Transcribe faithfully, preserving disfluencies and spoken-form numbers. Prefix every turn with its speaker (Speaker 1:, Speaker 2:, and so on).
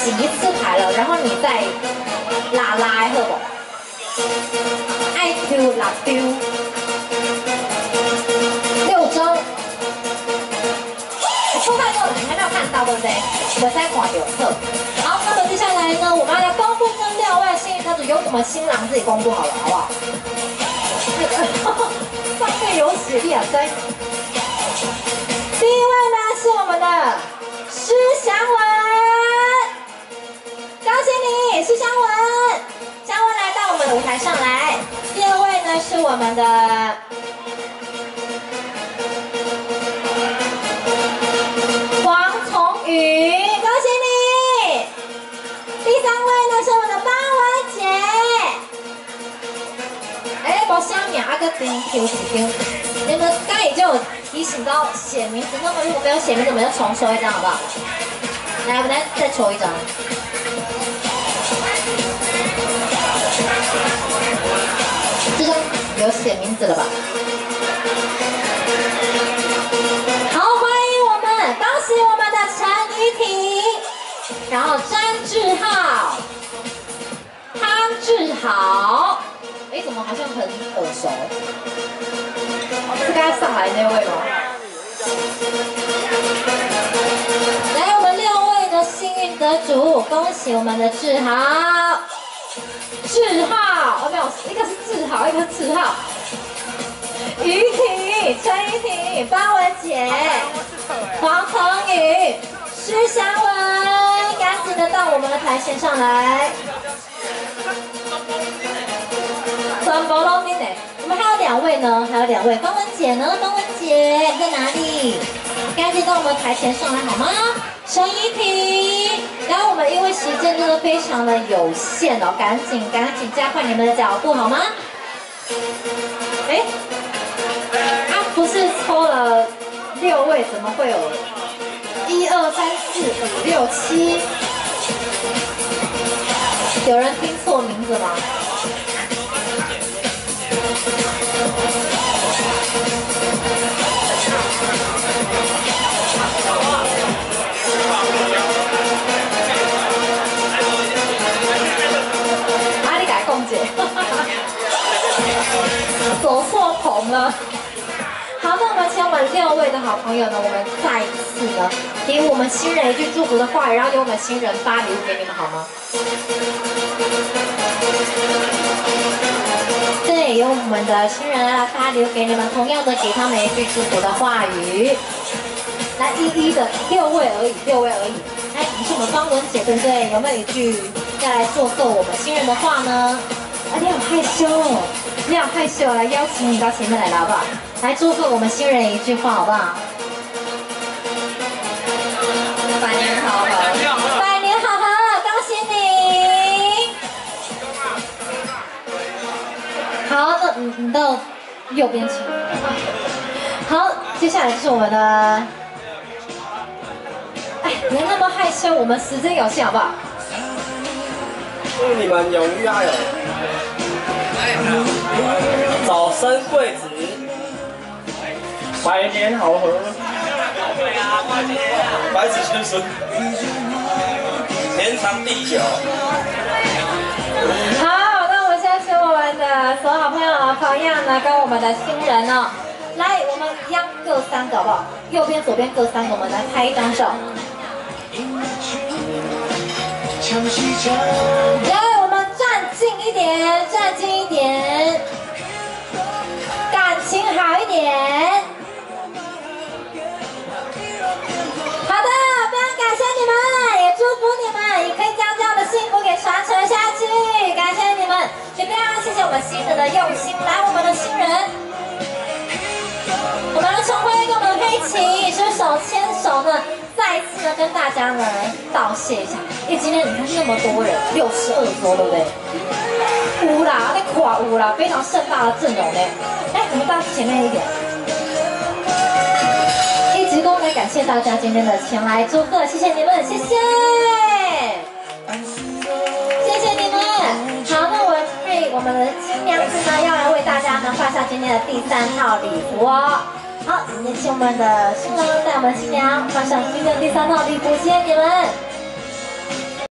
Speaker 1: 洗一次牌了，然后你再拉拉，好不？爱丢拉丢，六张。出快过了，你还没有看到，对不对？我在看有测。好，那么接下来呢，我们要来公布这六位幸运得主，由我们新郎自己公布好了，好不好？那个上面有写的啊，在。第一位呢是我们的施祥文，恭喜你，施祥文，祥文来到我们的舞台上来。第二位呢是我们的黄崇宇，恭喜你。第三位呢是我们的邦文姐，哎，无啥名啊，个真 Q 几 Q。你们刚才就有提醒到写名字，那么如果没有写名字，我们就重抽一张，好不好？来，我们来再抽一张。这张有写名字了吧？好，欢迎我们，恭喜我们的陈怡婷，然后詹志浩、汤志豪，哎，怎么好像很耳熟？是刚才上来那位吗？来，我们六位的幸运得主，恭喜我们的志豪、志浩，哦没有，一个是志豪，一个是志浩。于婷、陈怡婷、邦文姐、黄腾宇、施祥文，赶紧的到我们的台线上来。全部拢恁的。我们还有两位呢，还有两位，邦文姐呢？邦文姐你在哪里？赶紧到我们台前上来好吗？陈怡婷，然后我们因为时间真的非常的有限哦，赶紧赶紧加快你们的脚步好吗？哎，啊不是抽了六位，怎么会有一二三四五六七？有人听错名字吗？啊，你改共姐，走错棚了。好，那我们请我们六位的好朋友呢，我们再次呢，给我们新人一句祝福的话语，然后由我们新人发礼物给你们，好吗？对，由我们的新人来发礼物给你们，同样的给他们一句祝福的话语。来，一一的六位而已，六位而已。哎，你是我们方文姐，对不对？有没有一句要来祝贺我们新人的话呢？啊，你好害羞哦，你好害羞，来邀请你到前面来了，好不好？来祝贺我们新人一句话，好不好？百年好合，百年好合，恭喜你！好，那你你到右边请。好，接下来就是我们的，哎，别那么害羞，我们时间有限，好不好？
Speaker 2: 祝你们永浴爱友，早生贵子，百年好合，百子千孙，天长地久。
Speaker 1: 好，那我们现在是我们的所有好朋友啊，同样呢跟我们的新人哦，来，我们一样各三个好不好？右边、左边各三个，我们来拍一张照。来，我们站近一点，站近一点，感情好一点。好的，非常感谢你们，也祝福你们，也可以将这样的幸福给传承下去。感谢你们，也非常谢谢我们新人的用心。来，我们的新人，我们的陈辉跟我们的佩奇是手牵手呢。再一次呢，跟大家呢道谢一下，因为今天你看那么多人，六十二桌，对不对？有啦，那垮有啦，非常盛大的阵容呢。哎，我们到前面一点，一鞠躬来感谢大家今天的前来祝贺，谢谢你们，谢谢，谢谢你们。好，那我为我们的新娘子呢，要来为大家呢换上今天的第三套礼服哦。好，也请我们的新郎带我们新娘换上今天的第三套礼服，谢谢你们。